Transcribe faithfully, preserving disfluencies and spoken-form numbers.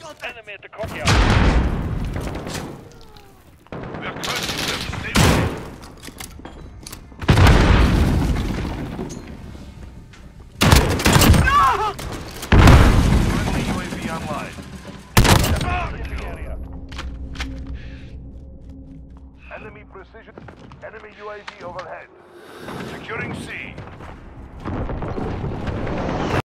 Enemy at the courtyard. We're crushing them. Stay with it. Friendly U A V online. In the area. Enemy precision. Enemy U A V overhead. Securing C.